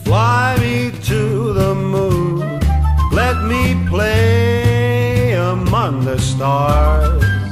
Fly me to the moon, let me play among the stars.